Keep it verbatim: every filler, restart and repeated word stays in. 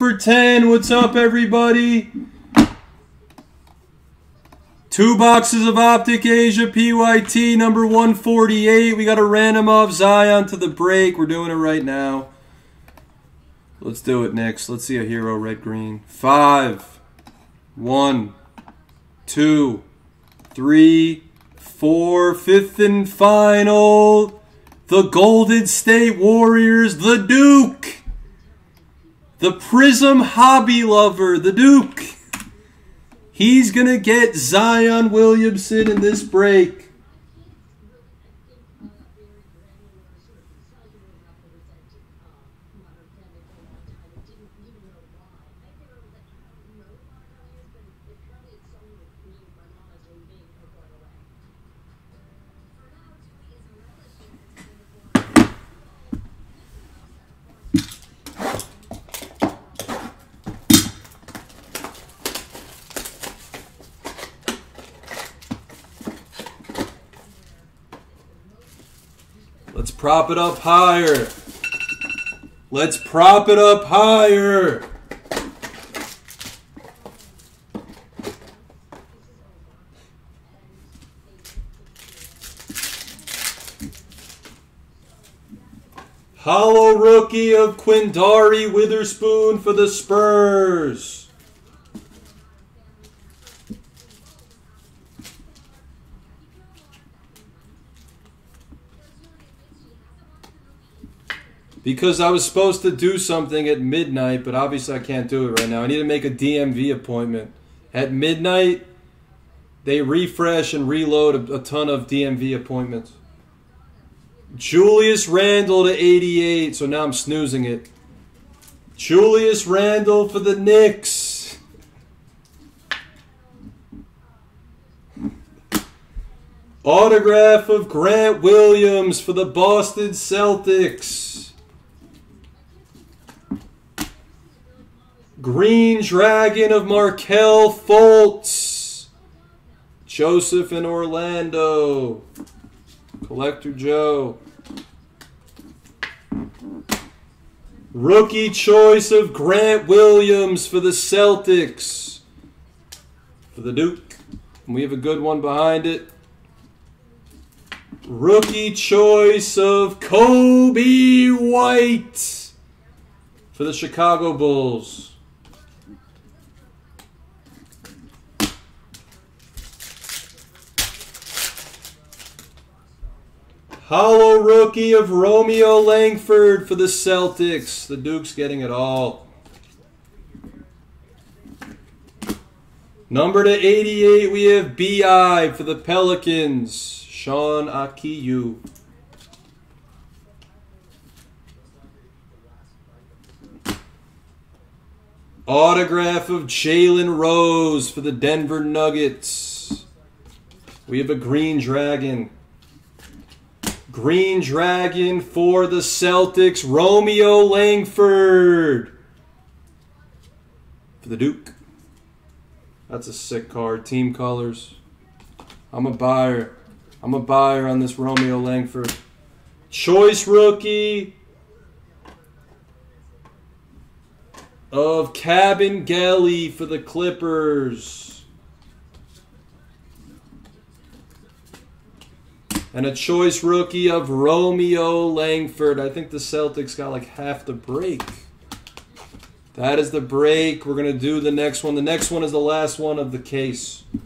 for ten. What's up, everybody? Two boxes of Optic Asia P Y T number one forty-eight. We got a random off Zion to the break. We're doing it right now. Let's do it next. Let's see a hero red green. Five, one, two, three, four, fifth and final. The Golden State Warriors, the Duke. The Prism Hobby Lover, the Duke. He's going to get Zion Williamson in this break. Let's prop it up higher. Let's prop it up higher. Hollow rookie of Quindary Witherspoon for the Spurs. Because I was supposed to do something at midnight, but obviously I can't do it right now. I need to make a D M V appointment. At midnight, they refresh and reload a, a ton of D M V appointments. Julius Randle to eighty-eight, so now I'm snoozing it. Julius Randle for the Knicks. Autograph of Grant Williams for the Boston Celtics. Green Dragon of Markelle Fultz. Joseph in Orlando. Collector Joe. Rookie choice of Grant Williams for the Celtics. For the Duke. And we have a good one behind it. Rookie choice of Kobe White for the Chicago Bulls. Hollow rookie of Romeo Langford for the Celtics. The Duke's getting it all. Number to eighty-eight, we have B I for the Pelicans. Sean Akiyu. Autograph of Jalen Rose for the Denver Nuggets. We have a Green Dragon. Green Dragon for the Celtics, Romeo Langford. For the Duke. That's a sick card. Team colors. I'm a buyer. I'm a buyer on this Romeo Langford. Choice rookie of Cabin Gelly for the Clippers. And a choice rookie of Romeo Langford. I think the Celtics got like half the break. That is the break. We're going to do the next one. The next one is the last one of the case.